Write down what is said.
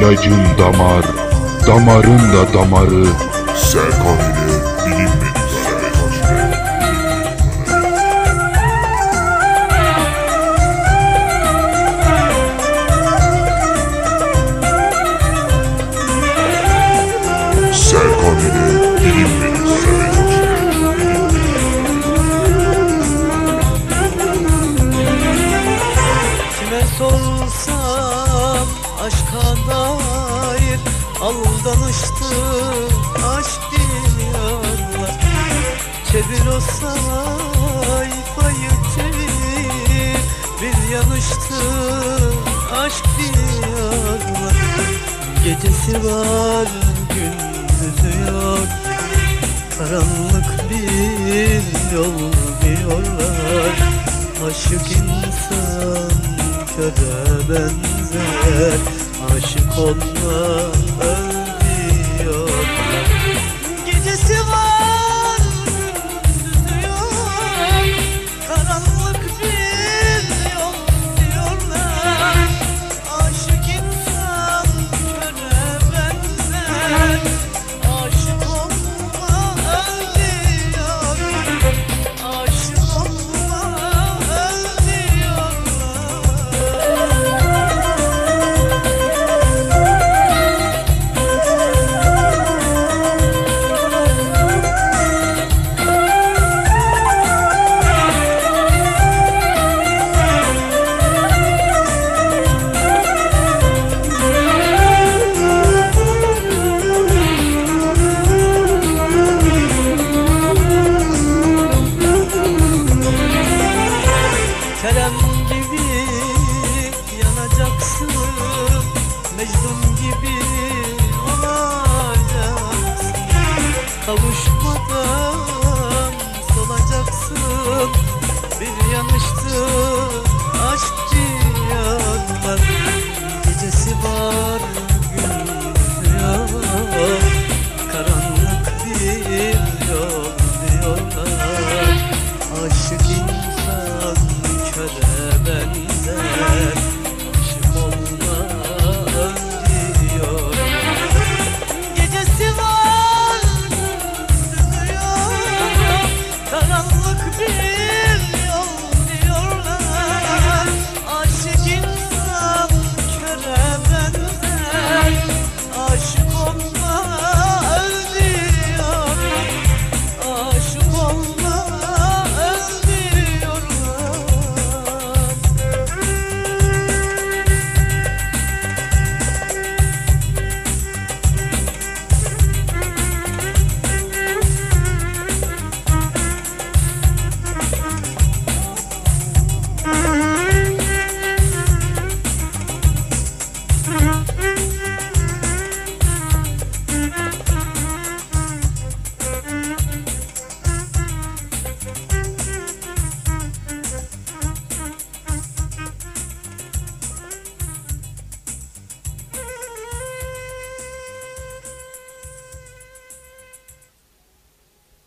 İlacın damar, damarın da damarı. Serkan ile bilinmedik Serkan ile bilinmedik Kime sorsam aşka dair aldanıştı aşk diyorlar. Çevir o sayfayı çevir, bir yanıştı aşk diyorlar. Gecesi var gündüzü yok, karanlık bir yol diyorlar. Aşık insan köre benzer, aşık olma öl diyorlar. Gecesi var gündüzü yok, karanlık bir yol diyorlar. Aşık insan köre benzer, aşık olma öl diyorlar. Aşık olma öl diyorlar. Kerem gibi yanacaksın, Mecnun gibi olacaksın. Kavuşmadan solacaksın, bir yanıştı aşk